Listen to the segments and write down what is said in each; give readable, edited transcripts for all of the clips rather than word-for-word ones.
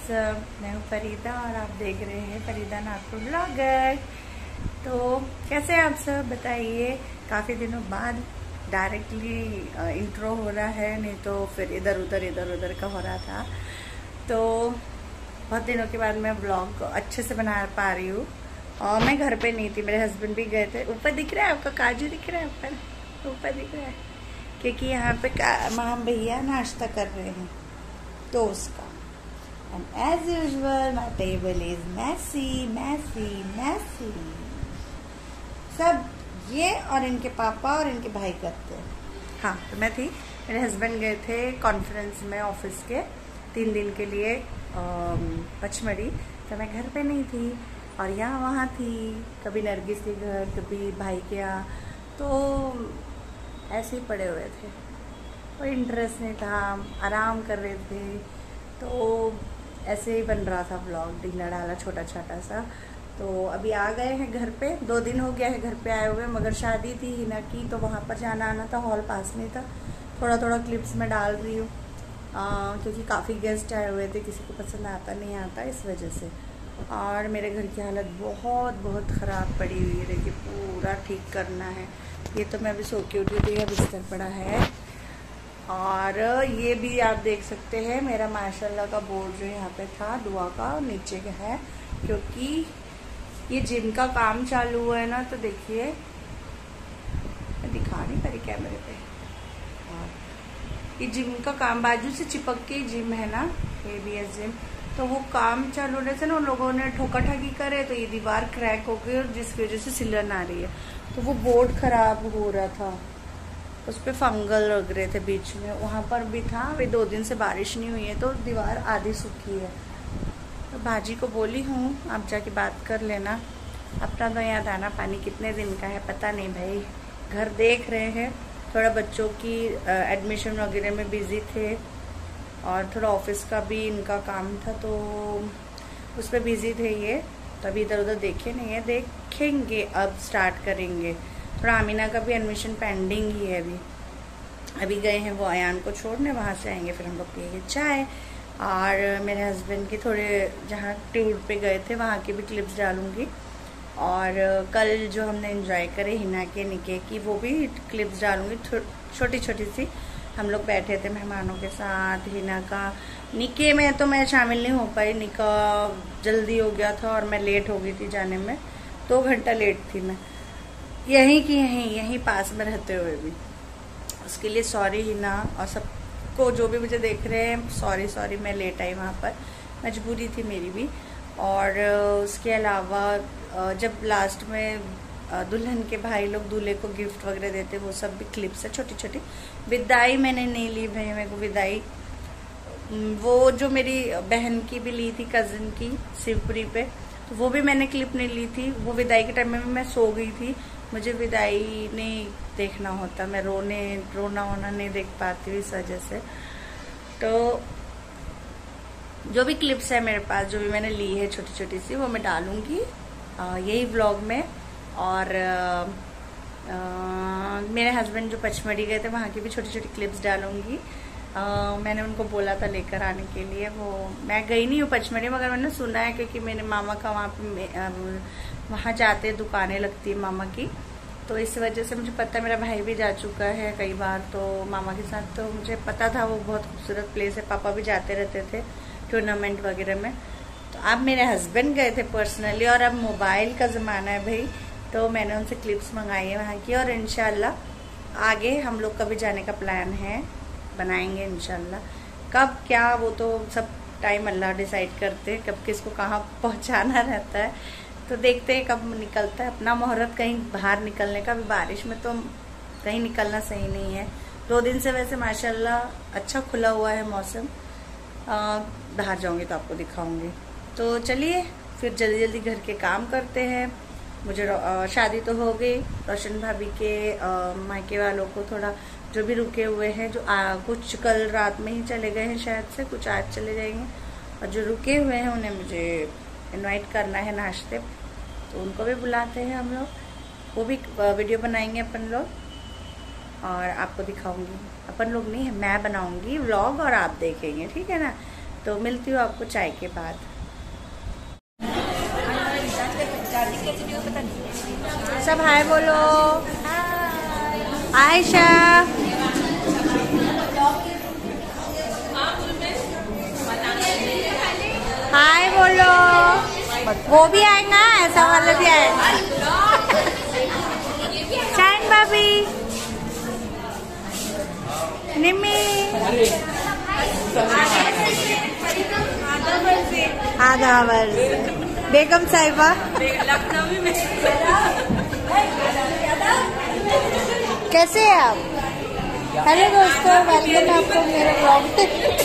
सब। मैं हूँ फरीदा और आप देख रहे हैं फरीदा नागपुर ब्लॉगर। तो कैसे आप सब बताइए। काफ़ी दिनों बाद डायरेक्टली इंट्रो हो रहा है, नहीं तो फिर इधर उधर का हो रहा था। तो बहुत दिनों के बाद मैं ब्लॉग अच्छे से बना पा रही हूँ। और मैं घर पे नहीं थी, मेरे हस्बैंड भी गए थे। ऊपर दिख रहा है आपका काजू, दिख रहा है ऊपर दिख रहा है, क्योंकि यहाँ पे हम भैया नाश्ता कर रहे हैं तो उसका। And as usual, my table is messy. सब ये और इनके पापा और इनके भाई करते हैं। हाँ, तो मैं थी, मेरे हस्बैंड गए थे कॉन्फ्रेंस में ऑफिस के 3 दिन के लिए पचमढ़ी। तो मैं घर पे नहीं थी और यहाँ वहाँ थी, कभी नरगिस के घर, कभी भाई के यहाँ। तो ऐसे ही पड़े हुए थे, कोई इंटरेस्ट नहीं था, आराम कर रहे थे। तो ऐसे ही बन रहा था ब्लॉग, डिनर डाला छोटा सा। तो अभी आ गए हैं घर पे, 2 दिन हो गया है घर पे आए हुए, मगर शादी थी हिना की तो वहाँ पर जाना आना था, हॉल पास में था। थोड़ा क्लिप्स में डाल रही हूँ क्योंकि काफ़ी गेस्ट आए हुए थे, किसी को पसंद आता नहीं आता इस वजह से। और मेरे घर की हालत बहुत ख़राब पड़ी हुई है, देखिए पूरा ठीक करना है। ये तो मैं अभी सो के उठी थी, बिस्तर पड़ा है। और ये भी आप देख सकते हैं मेरा माशाल्लाह का बोर्ड जो यहाँ पे था दुआ का, नीचे का है, क्योंकि ये जिम का काम चालू हुआ है ना। तो देखिए मैं दिखा नहीं पा रही कैमरे पे। ये जिम का काम बाजू से चिपक के जिम है ना, ABS जिम। तो वो काम चालू होने से ना उन लोगों ने ठोका ठाकी करे, तो ये दीवार क्रैक हो गई और जिसकी वजह से सिलन आ रही है। तो वो बोर्ड खराब हो रहा था, उस पर फंगल लग रहे थे बीच में, वहाँ पर भी था। अभी 2 दिन से बारिश नहीं हुई है तो दीवार आधी सूखी है। तो बाजी को बोली हूँ आप जाके बात कर लेना। अपना तो यहाँ दाना पानी कितने दिन का है पता नहीं भाई। घर देख रहे हैं, थोड़ा बच्चों की एडमिशन वगैरह में बिजी थे और थोड़ा ऑफिस का भी इनका काम था, तो उस पर बिजी थे ये। तो अभी इधर उधर देखे नहीं है, देखेंगे अब स्टार्ट करेंगे। थोड़ा आमीना का भी एडमिशन पेंडिंग ही है अभी गए हैं वो अयान को छोड़ने, वहाँ से आएंगे फिर हम लोग पिएंगे चाय। और मेरे हस्बैंड के थोड़े जहाँ टूर पे गए थे वहाँ की भी क्लिप्स डालूंगी। और कल जो हमने एंजॉय करे हिना के निके की, वो भी क्लिप्स डालूंगी छोटी सी। हम लोग बैठे थे मेहमानों के साथ। हिना का निके में तो मैं शामिल नहीं हो पाई, निका जल्दी हो गया था और मैं लेट हो गई थी जाने में, 2 घंटा लेट थी मैं, यहीं पास में रहते हुए भी। उसके लिए सॉरी हिना, और सबको जो भी मुझे देख रहे हैं सॉरी, मैं लेट आई, वहाँ पर मजबूरी थी मेरी भी। और उसके अलावा जब लास्ट में दुल्हन के भाई लोग दूल्हे को गिफ्ट वगैरह देते, वो सब भी क्लिप्स है छोटी। विदाई मैंने नहीं ली भाई, मेरे को विदाई वो जो मेरी बहन की भी ली थी, कज़न की, शिवपुरी पे, तो वो भी मैंने क्लिप नहीं ली थी। वो विदाई के टाइम में मैं सो गई थी, मुझे विदाई नहीं देखना होता, मैं रोना वोना नहीं देख पाती इस वजह से। तो जो भी क्लिप्स है मेरे पास, जो भी मैंने ली है छोटी सी, वो मैं डालूंगी यही व्लॉग में। और मेरे हस्बैंड जो पचमढ़ी गए थे वहाँ की भी छोटी क्लिप्स डालूंगी। मैंने उनको बोला था लेकर आने के लिए, वो मैं गई नहीं हूँ पचमढ़ी, मगर मैंने सुना है क्योंकि मेरे मामा का वहाँ पे वहाँ जाते दुकानें लगती है मामा की, तो इस वजह से मुझे पता है। मेरा भाई भी जा चुका है कई बार तो मामा के साथ, तो मुझे पता था वो बहुत खूबसूरत प्लेस है। पापा भी जाते रहते थे टूर्नामेंट वगैरह में। तो अब मेरे हस्बैंड गए थे पर्सनली, और अब मोबाइल का ज़माना है भाई, तो मैंने उनसे क्लिप्स मंगाई है वहाँ की। और इंशाल्लाह आगे हम लोग का भी जाने का प्लान है, बनाएंगे इंशाल्लाह। कब क्या वो तो सब टाइम अल्लाह डिसाइड करते हैं, कब किसको कहाँ पहुँचाना रहता है, तो देखते हैं कब निकलता है अपना मुहूर्त कहीं बाहर निकलने का। भी बारिश में तो कहीं निकलना सही नहीं है। 2 दिन से वैसे माशाल्लाह अच्छा खुला हुआ है मौसम, बाहर जाऊंगी तो आपको दिखाऊंगी। तो चलिए फिर जल्दी घर के काम करते हैं। मुझे शादी तो हो गई, रोशन भाभी के मायके वालों को थोड़ा जो भी रुके हुए हैं, जो कुछ कल रात में ही चले गए हैं शायद से, कुछ आज चले जाएंगे, और जो रुके हुए हैं उन्हें मुझे इनवाइट करना है नाश्ते, तो उनको भी बुलाते हैं हम लोग। वो भी वीडियो बनाएंगे अपन लोग और आपको दिखाऊंगी। अपन लोग नहीं है, मैं बनाऊंगी व्लॉग और आप देखेंगे, ठीक है ना। तो मिलती हूँ आपको चाय के बाद। सब हाय बोलो। आयशा हाय बोलो। वो भी आएगा, ऐसा वाले भी आएगा। चाइन भाभी, निम्मी, आधा वर्ष, बेगम साहिबा लखनवी में। कैसे हैं आप? हेलो दोस्तों, वेलकम आपको मेरे ब्लॉग पे।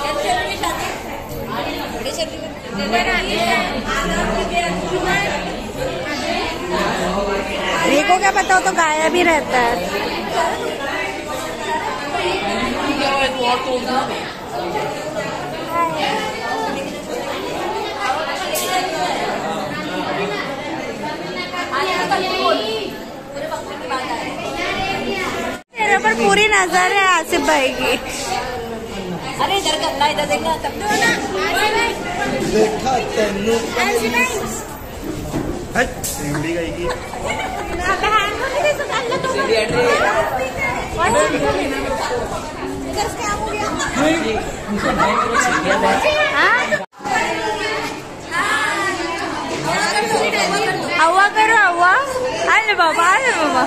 देखो क्या पता हो तो गायब ही रहता है। मेरे पर पूरी नजर है आसिफ भाई की। अरे इधर करना, इधर देखना तब तो ना। देखा तेनू सिंडी गई की बहन को नहीं तो कर लो। सिंडी इधर क्या हो गया? हां हवा करो, हवा। अरे बाबा, अरे बाबा।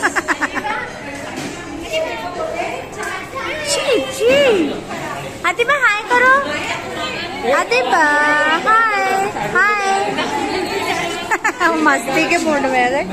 आतिबा हाय करो। आतिबा हाय हाय। मस्ती के मूड में है।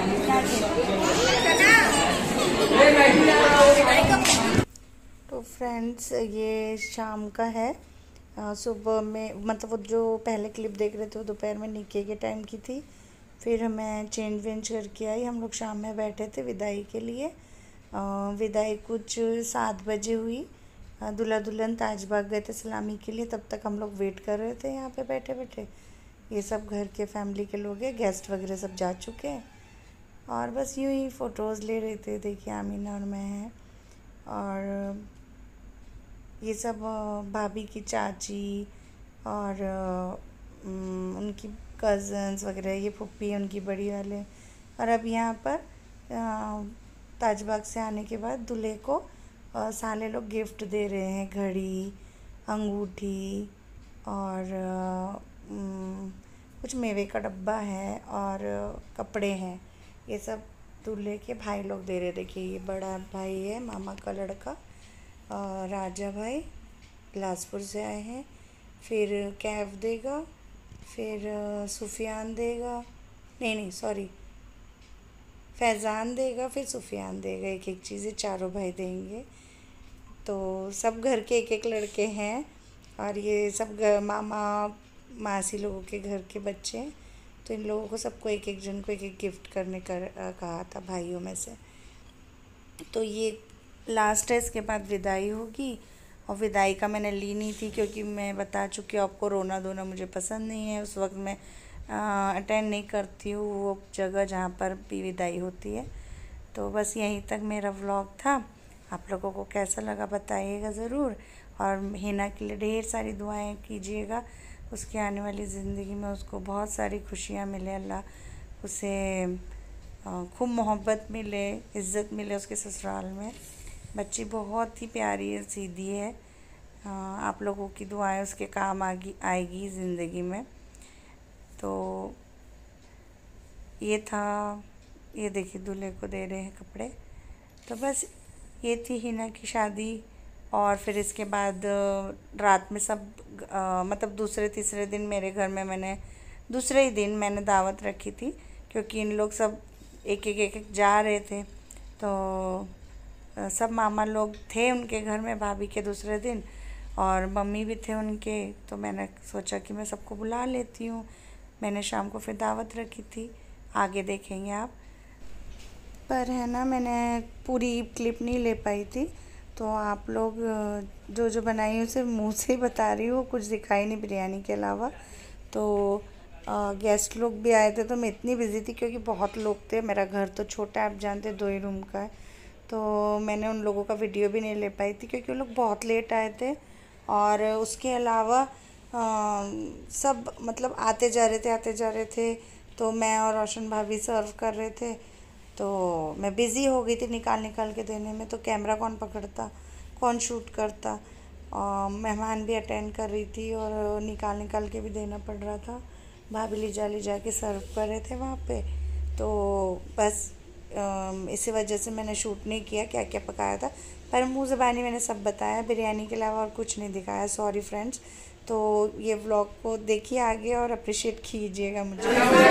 तो फ्रेंड्स, ये शाम का है। सुबह में मतलब वो जो पहले क्लिप देख रहे थे वो दोपहर में निके के टाइम की थी। फिर मैं चेंज वेंज करके आई। हम लोग शाम में बैठे थे विदाई के लिए। विदाई कुछ 7 बजे हुई। दूल्हा दुल्हन ताजबाग गए थे सलामी के लिए, तब तक हम लोग वेट कर रहे थे यहाँ पे बैठे बैठे। ये सब घर के फैमिली के लोग हैं, गेस्ट वगैरह सब जा चुके हैं और बस यूँ ही फ़ोटोज़ ले रहे थे। देखिए आमीना और मैं हैं और ये सब भाभी की चाची और उनकी कज़न्स वगैरह, ये फुप्पी उनकी बड़ी वाले। और अब यहाँ पर ताजबाग से आने के बाद दूल्हे को साले लोग गिफ्ट दे रहे हैं, घड़ी, अंगूठी और कुछ मेवे का डब्बा है और कपड़े हैं। ये सब दूल्हे के भाई लोग दे रहे। देखिए ये बड़ा भाई है, मामा का लड़का राजा भाई, बिलासपुर से आए हैं। फिर कैफ देगा, फिर सुफियान देगा, नहीं सॉरी, फैज़ान देगा, फिर सुफियान देगा। एक एक चीज़ें चारों भाई देंगे। तो सब घर के एक एक लड़के हैं और ये सब मामा मासी लोगों के घर के बच्चे हैं। तो इन लोगों को सबको एक एक जन को एक एक गिफ्ट करने का कहा था भाइयों में से। तो ये लास्ट है, इसके बाद विदाई होगी। और विदाई का मैंने ली नहीं थी क्योंकि मैं बता चुकी हूँ आपको, रोना धोना मुझे पसंद नहीं है। उस वक्त मैं अटेंड नहीं करती हूँ वो जगह जहाँ पर भी विदाई होती है। तो बस यहीं तक मेरा व्लॉग था। आप लोगों को कैसा लगा बताइएगा ज़रूर। और हिना के लिए ढेर सारी दुआएं कीजिएगा, उसकी आने वाली ज़िंदगी में उसको बहुत सारी खुशियाँ मिले, अल्लाह उसे खूब मोहब्बत मिले, इज़्ज़त मिले उसके ससुराल में। बच्ची बहुत ही प्यारी है, सीधी है। आप लोगों की दुआएं उसके काम आएगी ज़िंदगी में। तो ये था, ये देखिए दूल्हे को दे रहे हैं कपड़े। तो बस ये थी हिना की शादी। और फिर इसके बाद रात में सब मतलब दूसरे तीसरे दिन मेरे घर में मैंने दूसरे ही दिन मैंने दावत रखी थी क्योंकि इन लोग सब एक एक जा रहे थे। तो सब मामा लोग थे उनके घर में भाभी के दूसरे दिन और मम्मी भी थे उनके। तो मैंने सोचा कि मैं सबको बुला लेती हूँ। मैंने शाम को फिर दावत रखी थी, आगे देखेंगे आप। पर है ना, मैंने पूरी क्लिप नहीं ले पाई थी, तो आप लोग जो जो बनाई उसे मुँह से ही बता रही हूँ, कुछ दिखाई नहीं बिरयानी के अलावा। तो गेस्ट लोग भी आए थे तो मैं इतनी बिज़ी थी क्योंकि बहुत लोग थे। मेरा घर तो छोटा है, आप जानते 2 ही रूम का है। तो मैंने उन लोगों का वीडियो भी नहीं ले पाई थी क्योंकि वो लोग बहुत लेट आए थे। और उसके अलावा सब मतलब आते जा रहे थे। तो मैं और रोशन भाभी सर्व कर रहे थे, तो मैं बिज़ी हो गई थी निकाल के देने में। तो कैमरा कौन पकड़ता, कौन शूट करता। मेहमान भी अटेंड कर रही थी और निकाल के भी देना पड़ रहा था। भाभी ले जा के सर्व कर रहे थे वहाँ पे। तो बस इसी वजह से मैंने शूट नहीं किया क्या क्या पकाया था, पर मुँह ज़बानी मैंने सब बताया, बिरयानी के अलावा और कुछ नहीं दिखाया। Sorry friends. तो ये व्लॉग को देखिए आगे और अप्रिशिएट कीजिएगा मुझे।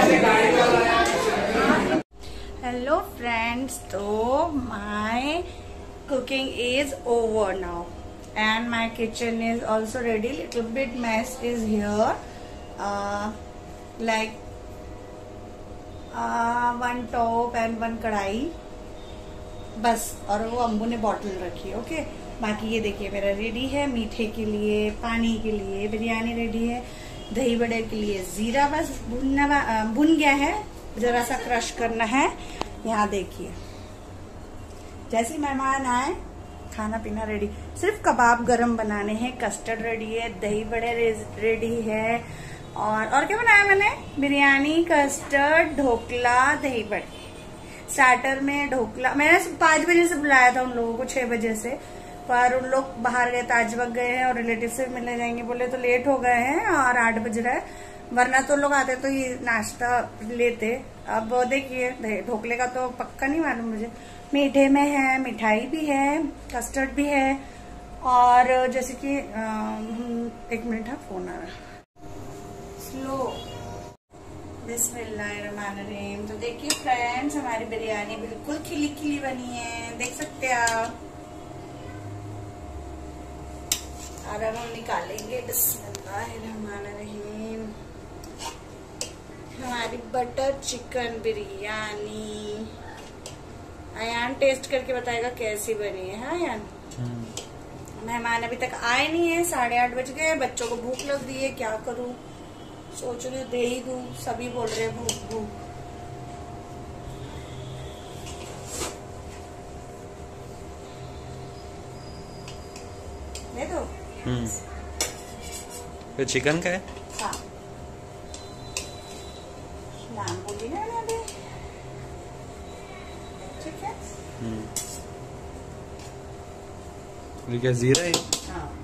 हेलो फ्रेंड्स, तो my cooking is over now and my kitchen is also ready. Little bit mess is here, like one top and one कढ़ाई बस, और वो अम्बू ने बॉटल रखी है। ओके, बाकी ये देखिए मेरा रेडी है मीठे के लिए, पानी के लिए बिरयानी रेडी है, दही बड़े के लिए जीरा बस भुन गया है, जरा सा क्रश करना है। यहाँ देखिए, जैसे मेहमान आए खाना पीना रेडी, सिर्फ कबाब गरम बनाने हैं, कस्टर्ड रेडी है, दही बड़े रेडी है, और क्या बनाया मैंने, बिरयानी, कस्टर्ड, ढोकला, दही बड़े। स्टार्टर में ढोकला मैंने 5 बजे से बुलाया था उन लोगों को, 6 बजे से, पर उन लोग बाहर गए, ताजबग गए हैं और रिलेटिव से मिलने जाएंगे बोले, तो लेट हो गए हैं और 8 बज रहा है, वरना तो लोग आते तो ये नाश्ता लेते। अब देखिए ढोकले का तो पक्का नहीं मालूम मुझे, मीठे में है, मिठाई भी है, कस्टर्ड भी है, और जैसे कि 1 मिनट है, फोन आ रहा, स्लो। बिस्मिल्लाहिर्रहमानिर्रहीम। तो देखिए फ्रेंड्स, हमारी बिरयानी बिल्कुल खिली खिली बनी है, देख सकते हैं आप। और अब हम निकालेंगे बिस्मिल्लाहिर्रहमानिर्रहीम हमारी butter chicken biryani. Ayaan taste करके बताएगा कैसी बनी है। हाँ यान, मेहमान अभी तक आए नहीं है, 8:30 बज गए, बच्चों को भूख लग रही है, क्या करूं, सोच रही दे ही दूं, सभी बोल रहे हैं भूख भूख। दे दो। ये चिकन का है? हाँ, नाम बोली ना मैंने, ठीक है। ये क्या जीरा है? हाँ।